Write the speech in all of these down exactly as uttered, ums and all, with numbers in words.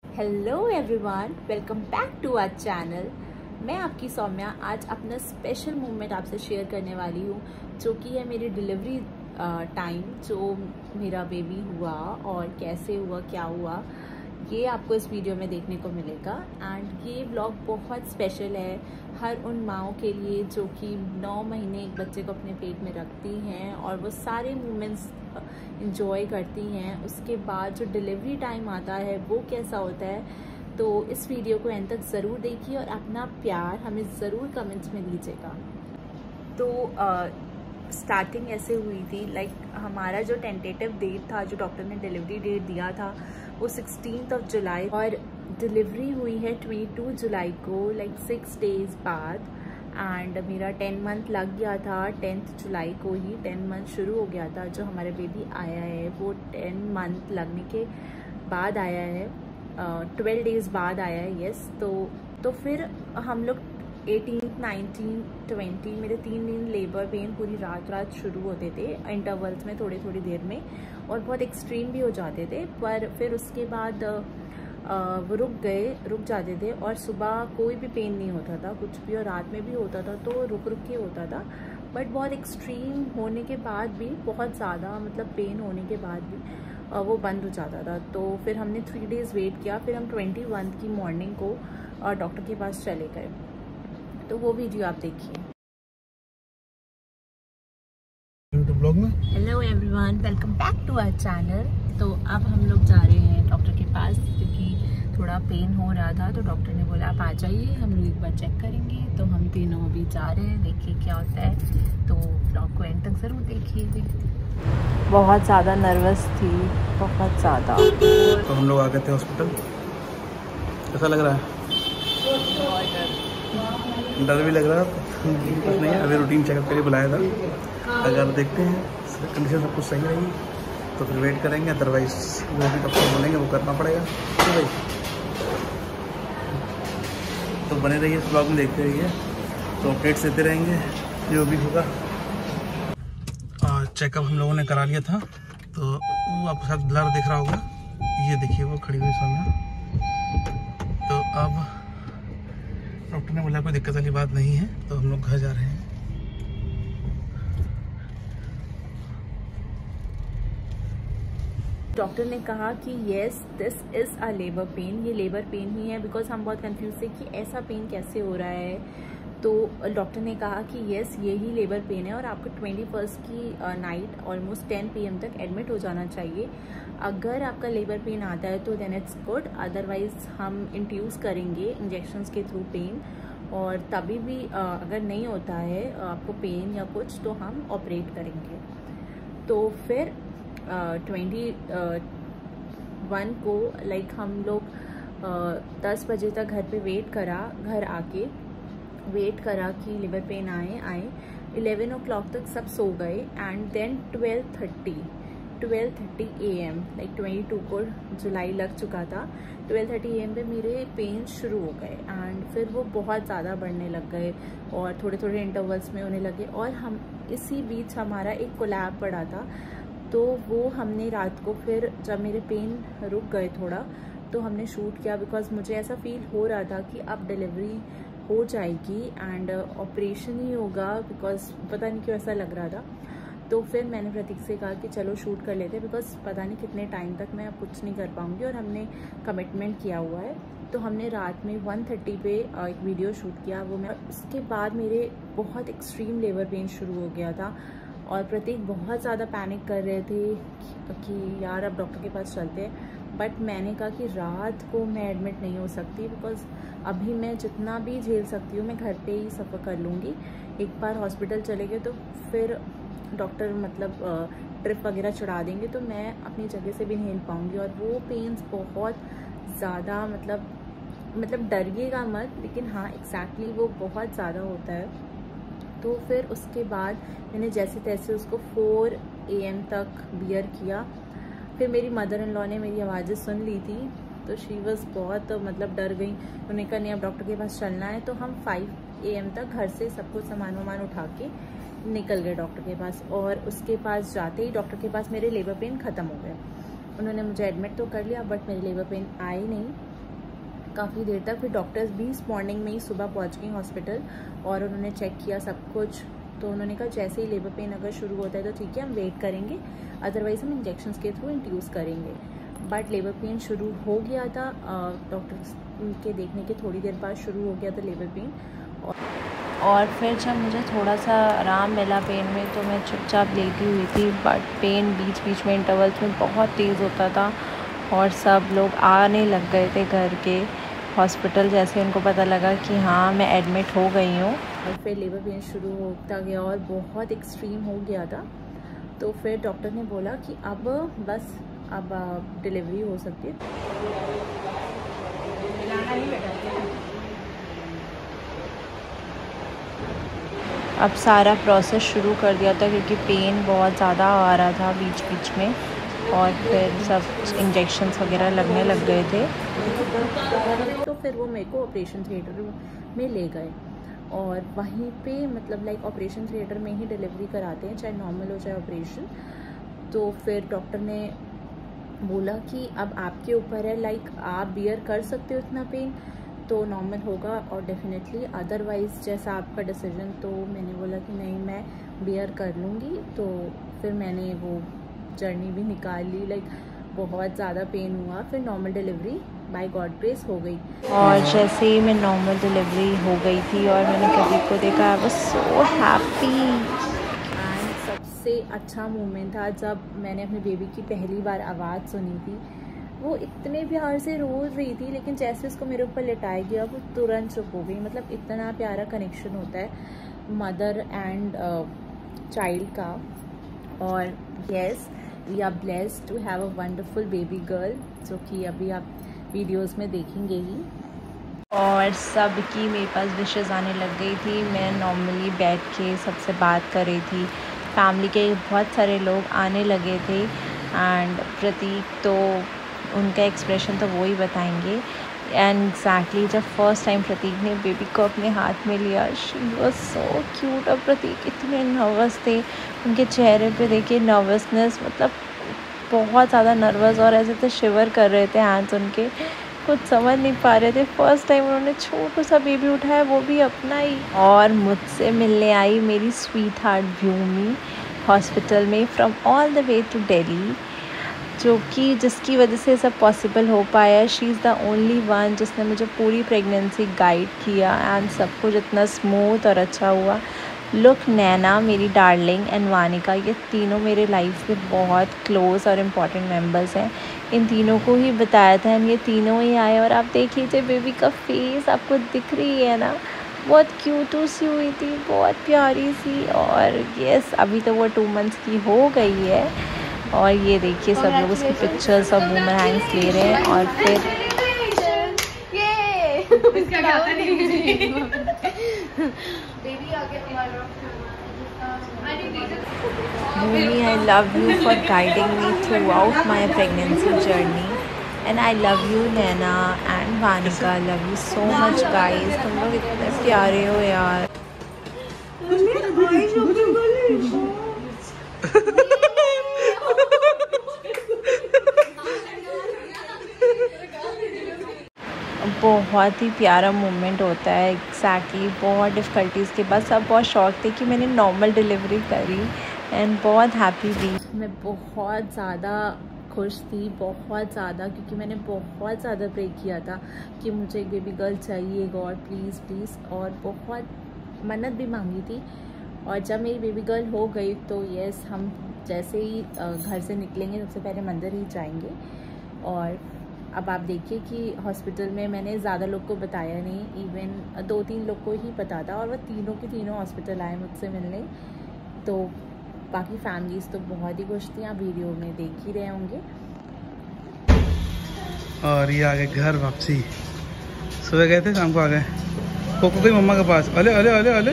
Hello everyone, welcome back to our channel. मैं आपकी सौम्या आज अपना स्पेशल मोमेंट आपसे शेयर करने वाली हूँ, जो कि है मेरी डिलीवरी टाइम, जो मेरा बेबी हुआ और कैसे हुआ, क्या हुआ, ये आपको इस वीडियो में देखने को मिलेगा। एंड ये व्लॉग बहुत स्पेशल है हर उन माँओं के लिए जो कि नौ महीने एक बच्चे को अपने पेट में रखती हैं और वो सारे मोमेंट्स इंजॉय करती हैं। उसके बाद जो डिलीवरी टाइम आता है वो कैसा होता है, तो इस वीडियो को एंड तक ज़रूर देखिए और अपना प्यार हमें ज़रूर कमेंट्स में दीजिएगा। तो स्टार्टिंग uh, ऐसे हुई थी, लाइक like, हमारा जो टेंटेटिव डेट था, जो डॉक्टर ने डिलीवरी डेट दिया था, वो सिक्सटीन्थ ऑफ जुलाई और डिलीवरी हुई है बाईस जुलाई को, लाइक सिक्स डेज बाद। एंड मेरा टेन मंथ लग गया था, टेंथ जुलाई को ही टेन मंथ शुरू हो गया था। जो हमारा बेबी आया है वो टेन मंथ लगने के बाद आया है, ट्वेल्व डेज बाद आया है। यस, तो तो फिर हम लोग एटीन, नाइनटीन, ट्वेंटी, मेरे तीन दिन लेबर पेन पूरी रात रात शुरू होते थे, इंटरवल्स में थोड़ी थोड़ी देर में, और बहुत एक्सट्रीम भी हो जाते थे। पर फिर उसके बाद वो रुक गए रुक जाते थे और सुबह कोई भी पेन नहीं होता था कुछ भी, और रात में भी होता था तो रुक रुक के होता था। बट बहुत एक्सट्रीम होने के बाद भी, बहुत ज़्यादा मतलब पेन होने के बाद भी वो बंद हो जाता था। तो फिर हमने थ्री डेज़ वेट किया, फिर हम ट्वेंटी वन की मॉर्निंग को डॉक्टर के पास चले गए। तो वो वीडियो आप देखिए। Hello everyone, welcome back to our channel. तो अब हम लोग जा रहे हैं डॉक्टर के पास, क्योंकि थोड़ा पेन हो रहा था, तो डॉक्टर ने बोला आप आ जाइए, हम लोग एक बार चेक करेंगे। तो हम तीनों अभी जा रहे हैं, देखिए क्या होता है। तो ब्लॉग को एंड तक ज़रूर देखिए। बहुत ज़्यादा नर्वस थी, बहुत ज़्यादा। तो हम लोग आ गए थे हॉस्पिटल। कैसा लग रहा है? डर भी लग रहा है, कुछ नहीं है। अभी रूटीन चेकअप के लिए बुलाया था। अगर देखते हैं कंडीशन सब कुछ सही रहेगी तो फिर वेट करेंगे, अदरवाइज वो भी डॉक्टर बोलेंगे वो करना पड़ेगा। तो भाई तो बने रहिए, इस ब्लॉग में देखते रहिए, तो अपडेट्स देते रहेंगे जो भी होगा। चेकअप हम लोगों ने करा लिया था, तो वो आपके साथ ब्लर दिख रहा होगा, ये देखिए वो खड़ी हुई सामने। तो अब डॉक्टर ने बोला कोई दिक्कत वाली बात नहीं है, तो हम लोग घर जा रहे हैं। डॉक्टर ने कहा कि yes this is a labour pain, ये लेबर पेन ही है। बिकॉज हम बहुत कंफ्यूज थे कि ऐसा पेन कैसे हो रहा है। तो डॉक्टर ने कहा कि येस यही लेबर पेन है और आपको ट्वेंटी फर्स्ट की night almost ten P M तक एडमिट हो जाना चाहिए। अगर आपका लेबर पेन आता है तो देन इट्स गुड, अदरवाइज हम इंड्यूस करेंगे इंजेक्शंस के थ्रू पेन, और तभी भी uh, अगर नहीं होता है uh, आपको पेन या कुछ, तो हम ऑपरेट करेंगे। तो फिर ट्वेंटी वन को लाइक हम लोग दस बजे तक घर पे वेट करा, घर आके वेट करा कि लेबर पेन आए आए इलेवन ओ क्लॉक तक सब सो गए। And then twelve thirty twelve thirty A M like twenty two को जुलाई लग चुका था, ट्वेल्व थर्टी ए एम पे मेरे पेन शुरू हो गए। एंड फिर वो बहुत ज़्यादा बढ़ने लग गए और थोड़े थोड़े इंटरवल्स में होने लगे। और हम इसी बीच हमारा एक कोलैब पड़ा था, तो वो हमने रात को फिर जब मेरे पेन रुक गए थोड़ा, तो हमने शूट किया। बिकॉज मुझे ऐसा फील हो रहा था कि अब डिलीवरी हो जाएगी एंड ऑपरेशन ही होगा, बिकॉज पता नहीं क्यों ऐसा लग रहा था। तो फिर मैंने प्रतीक से कहा कि चलो शूट कर लेते, बिकॉज पता नहीं कितने टाइम तक मैं अब कुछ नहीं कर पाऊँगी और हमने कमिटमेंट किया हुआ है। तो हमने रात में वन थर्टी पे एक वीडियो शूट किया, वो मैं उसके बाद मेरे बहुत एक्सट्रीम लेबर पेन शुरू हो गया था और प्रतीक बहुत ज़्यादा पैनिक कर रहे थे कि यार अब डॉक्टर के पास चलते हैं। बट मैंने कहा कि रात को मैं एडमिट नहीं हो सकती, बिकॉज अभी मैं जितना भी झेल सकती हूँ मैं घर पे ही सफ़र कर लूँगी। एक बार हॉस्पिटल चले गए तो फिर डॉक्टर मतलब ट्रिप वगैरह चढ़ा देंगे, तो मैं अपनी जगह से भी नहीं हिल पाऊँगी। और वो पेन्स बहुत ज़्यादा मतलब मतलब डरिएगा मत, लेकिन हाँ एग्जैक्टली वो बहुत ज़्यादा होता है। तो फिर उसके बाद मैंने जैसे तैसे उसको फोर ए एम तक बियर किया। फिर मेरी मदर इन लॉ ने मेरी आवाज़ें सुन ली थी, तो शी वॉज बहुत तो मतलब डर गई। उन्होंने कहा नहीं अब डॉक्टर के पास चलना है। तो हम फाइव ए एम तक घर से सब कुछ सामान वामान उठा के निकल गए डॉक्टर के पास। और उसके पास जाते ही डॉक्टर के पास मेरे लेबर पेन ख़त्म हो गए। उन्होंने मुझे एडमिट तो कर लिया, बट मेरे लेबर पेन आए नहीं। काफ़ी देर तक। फिर डॉक्टर्स भी इस मॉर्निंग में ही सुबह पहुंच गई हॉस्पिटल और उन्होंने चेक किया सब कुछ। तो उन्होंने कहा जैसे ही लेबर पेन अगर शुरू होता है तो ठीक है, हम वेट करेंगे, अदरवाइज़ हम इंजेक्शंस के थ्रू इंड्यूस करेंगे। बट लेबर पेन शुरू हो गया था, डॉक्टर्स के देखने के थोड़ी देर बाद शुरू हो गया था लेबर पेन। और, और फिर जब मुझे थोड़ा सा आराम मिला पेन में तो मैं चुपचाप लेटी हुई थी, बट पेन बीच बीच में इंटरवल्स में बहुत तेज़ होता था और सब लोग आने लग गए थे घर के हॉस्पिटल जैसे उनको पता लगा कि हाँ मैं एडमिट हो गई हूँ। और फिर लेबर पेन शुरू होता गया और बहुत एक्सट्रीम हो गया था। तो फिर डॉक्टर ने बोला कि अब बस अब डिलीवरी हो सकती है। अब सारा प्रोसेस शुरू कर दिया था क्योंकि पेन बहुत ज़्यादा आ रहा था बीच बीच में, और फिर सब इंजेक्शन्स वगैरह लगने लग गए थे। तो फिर वो मेरे को ऑपरेशन थिएटर में ले गए और वहीं पे मतलब लाइक ऑपरेशन थिएटर में ही डिलीवरी कराते हैं, चाहे नॉर्मल हो चाहे ऑपरेशन। तो फिर डॉक्टर ने बोला कि अब आपके ऊपर है, लाइक आप बियर कर सकते हो इतना पेन तो नॉर्मल होगा और डेफिनेटली, अदरवाइज़ जैसा आपका डिसीजन। तो मैंने बोला कि नहीं मैं बियर कर लूँगी। तो फिर मैंने वो जर्नी भी निकाल ली, लाइक बहुत ज़्यादा पेन हुआ। फिर normal delivery by God grace हो गई। और जैसे ही मैं नॉर्मल डिलीवरी हो गई थी और मैंने प्रदीप को देखा, I was so happy. And सबसे अच्छा मोमेंट था जब मैंने अपने बेबी की पहली बार आवाज़ सुनी थी। वो इतने प्यार से रो रही थी, लेकिन जैसे उसको मेरे ऊपर लिटाया गया वो तुरंत चुप हो गई। मतलब इतना प्यारा कनेक्शन होता है मदर एंड चाइल्ड का। और yes, we are blessed to have a wonderful baby girl, जो कि अभी आप वीडियोस में देखेंगे ही। और सबकी मेरे पास विशेस आने लग गई थी। मैं नॉर्मली बैठ के सबसे बात कर रही थी, फैमिली के बहुत सारे लोग आने लगे थे। एंड प्रतीक तो उनका एक्सप्रेशन तो वो ही बताएंगे। एंड एग्जैक्टली जब फर्स्ट टाइम प्रतीक ने बेबी को अपने हाथ में लिया, शी वाज सो क्यूट। और प्रतीक इतने नर्वस थे, उनके चेहरे पे देखिए नर्वसनेस, मतलब बहुत ज़्यादा नर्वस और ऐसे तो शिवर कर रहे थे हैंड्स उनके, कुछ समझ नहीं पा रहे थे। फर्स्ट टाइम उन्होंने छोटू सा बेबी उठाया, वो भी अपना ही। और मुझसे मिलने आई मेरी स्वीट हार्ट भूमि हॉस्पिटल में from all the way to Delhi, जो कि जिसकी वजह से सब पॉसिबल हो पाया। She is the only one जिसने मुझे पूरी प्रेगनेंसी गाइड किया एंड सब कुछ इतना स्मूथ और अच्छा हुआ। लुक, नैना मेरी डार्लिंग एंड वानिका, ये तीनों मेरे लाइफ के बहुत क्लोज और इम्पॉर्टेंट मेंबर्स हैं। इन तीनों को ही बताया था एंड ये तीनों ही आए। और आप देख लीजिए बेबी का फेस आपको दिख रही है ना, बहुत क्यूट सी हुई थी, बहुत प्यारी सी। और यस, अभी तो वो टू मंथ्स की हो गई है। और ये देखिए सब लोग उसकी पिक्चर्स और बूमरैंग्स ले रहे हैं। और फिर Bhumi, I love you for guiding me throughout my pregnancy journey, and I love you Naina and Vanika, I love you so much guys. तुम लोग इतने प्यारे हो यार। बहुत ही प्यारा मोमेंट होता है एग्जैक्टली। बहुत डिफ़िकल्टीज़ के बाद सब बहुत शौक थे कि मैंने नॉर्मल डिलीवरी करी एंड बहुत हैप्पी थी। मैं बहुत ज़्यादा खुश थी, बहुत ज़्यादा, क्योंकि मैंने बहुत ज़्यादा प्रे किया था कि मुझे एक बेबी गर्ल चाहिए, गॉड प्लीज़ प्लीज़। और बहुत मन्नत भी मांगी थी। और जब मेरी बेबी गर्ल हो गई तो यस, हम जैसे ही घर से निकलेंगे सबसे पहले मंदिर ही जाएंगे। और अब आप देखिए कि हॉस्पिटल में मैंने ज़्यादा लोग को बताया नहीं, इवन दो तीन लोग को ही पता था। और वह तीनों के तीनों हॉस्पिटल आए मुझसे मिलने। तो बाकी फैमिलीज़ तो बहुत ही खुश थी, आप वीडियो में देख ही रहे होंगे। और ये आ गए घर वापसी। सुबह गए थे, शाम को आ गए। कोको गई मम्मा के पास। अले अले अले अले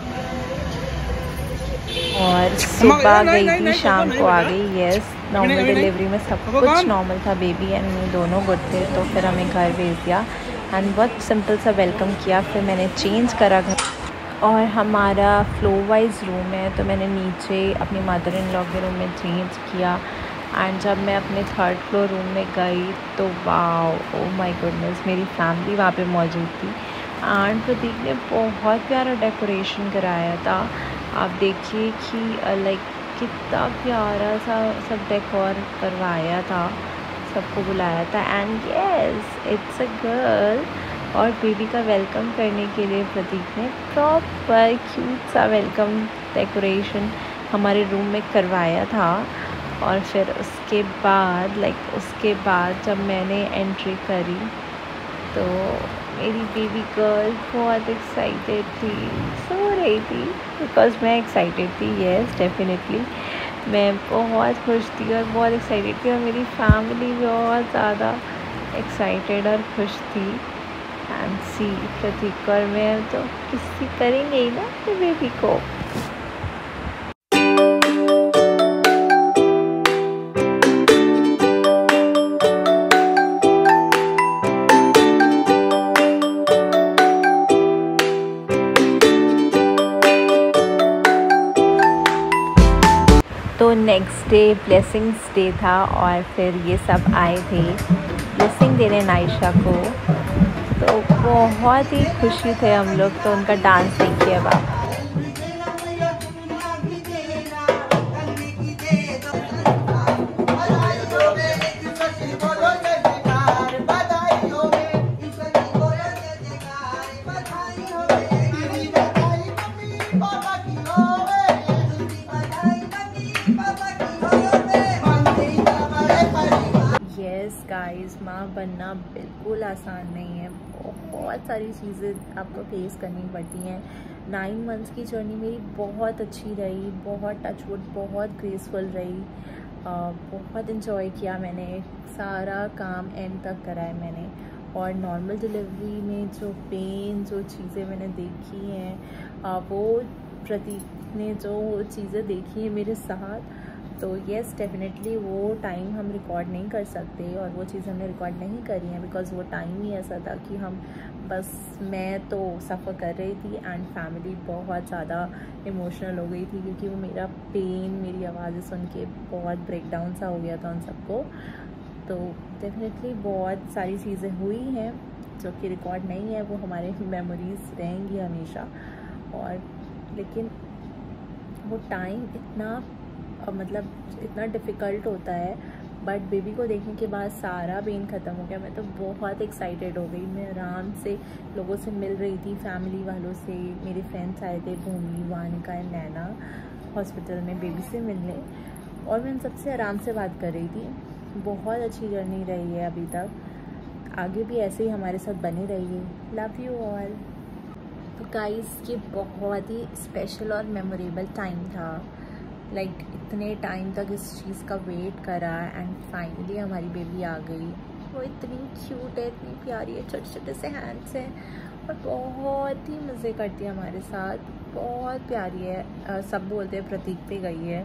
और सुबह गई थी, शाम को आ गई। यस, नॉर्मल डिलीवरी में सब कुछ नॉर्मल था, बेबी एंड मैं दोनों गुड थे। तो फिर हमें घर भेज दिया एंड बहुत सिंपल सा वेलकम किया। फिर मैंने चेंज करा घर, और हमारा फ्लो वाइज रूम है तो मैंने नीचे अपनी मदर इन लॉ के रूम में चेंज किया। एंड जब मैं अपने थर्ड फ्लोर रूम में गई तो वाओ, ओ माय गुडनेस, मेरी फैमिली वहाँ पे मौजूद थी। एंड प्रतीक ने बहुत प्यारा डेकोरेशन कराया था। आप देखिए कि लाइक कितना प्यारा सा सब डेकोर करवाया था, सबको बुलाया था। And yes, it's a girl. और बेबी का वेलकम करने के लिए प्रतीक ने प्रॉपर क्यूट सा वेलकम डेकोरेशन हमारे रूम में करवाया था। और फिर उसके बाद लाइक उसके बाद जब मैंने एंट्री करी तो मेरी बेबी गर्ल बहुत एक्साइटेड थी, सो रही थी बिकॉज़ मैं एक्साइटेड थी। यस डेफिनेटली मैं बहुत खुश थी और बहुत एक्साइटेड थी, और मेरी फैमिली बहुत ज़्यादा एक्साइटेड और खुश थी। एंड सी, प्रतीक और मैं तो किसी करेंगे ही ना अपने बेबी को। तो नेक्स्ट डे ब्लेसिंग्स डे था और फिर ये सब आए थे ब्लेसिंग देने नाइशा को। तो बहुत ही खुशी थे हम लोग। तो उनका डांस देखिए अब आप। गाइस, माँ बनना बिल्कुल आसान नहीं है। बहुत सारी चीज़ें आपको फेस करनी पड़ती हैं। नाइन मंथ्स की जर्नी मेरी बहुत अच्छी रही, बहुत टचवुड, बहुत ग्रेसफुल रही। आ, बहुत इन्जॉय किया मैंने, सारा काम एंड तक करा है मैंने। और नॉर्मल डिलीवरी में जो पेन, जो चीज़ें मैंने देखी हैं, आ, वो प्रतीक ने जो चीज़ें देखी हैं मेरे साथ, तो येस डेफिनेटली वो टाइम हम रिकॉर्ड नहीं कर सकते। और वो चीज़ हमने रिकॉर्ड नहीं करी है बिकॉज़ वो टाइम ही ऐसा था कि हम बस, मैं तो सफ़र कर रही थी एंड फैमिली बहुत ज़्यादा इमोशनल हो गई थी, क्योंकि वो मेरा पेन, मेरी आवाज़ें सुन के बहुत ब्रेक डाउन सा हो गया था उन सबको। तो डेफिनेटली बहुत सारी चीज़ें हुई हैं जो कि रिकॉर्ड नहीं है, वो हमारे मेमोरीज रहेंगी हमेशा। और लेकिन वो टाइम इतना मतलब इतना डिफ़िकल्ट होता है, बट बेबी को देखने के बाद सारा पेन ख़त्म हो गया। मैं तो बहुत एक्साइटेड हो गई। मैं आराम से लोगों से मिल रही थी, फैमिली वालों से। मेरे फ्रेंड्स आए थे, भूमि, वानिका एंड नैना, हॉस्पिटल में बेबी से मिलने, और मैं उन सबसे आराम से बात कर रही थी। बहुत अच्छी जर्नी रही है अभी तक, आगे भी ऐसे ही हमारे साथ बने रहिए। Love you all. तो गाइस, ये बहुत ही स्पेशल और मेमोरेबल टाइम था। लाइक like, इतने टाइम तक इस चीज़ का वेट करा एंड फाइनली हमारी बेबी आ गई। वो इतनी क्यूट है, इतनी प्यारी है, छोटे छोटे से हैंड्स हैं और बहुत ही मज़े करती है हमारे साथ, बहुत प्यारी है। आ, सब बोलते हैं प्रतीक पे गई है।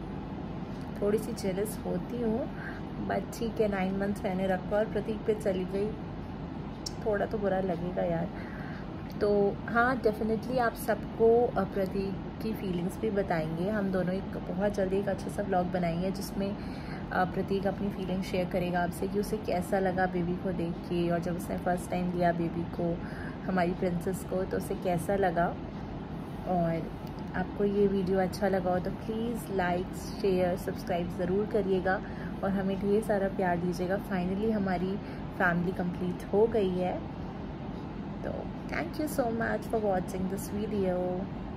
थोड़ी सी जेलस होती हूँ, बट ठीक है, नाइन मंथ्स मैंने रखा और प्रतीक पे चली गई, थोड़ा तो बुरा लगेगा यार। तो हाँ, डेफिनेटली आप सबको प्रतीक की फीलिंग्स भी बताएंगे। हम दोनों एक बहुत जल्दी एक अच्छा सा व्लॉग बनाएंगे जिसमें प्रतीक अपनी फीलिंग शेयर करेगा आपसे कि उसे कैसा लगा बेबी को देख के, और जब उसने फ़र्स्ट टाइम लिया बेबी को, हमारी प्रिंसेस को, तो उसे कैसा लगा। और आपको ये वीडियो अच्छा लगा हो तो प्लीज़ लाइक, शेयर, सब्सक्राइब ज़रूर करिएगा और हमें ढेर सारा प्यार दीजिएगा। फाइनली हमारी फैमिली कंप्लीट हो गई है। तो thank you so much for watching this video.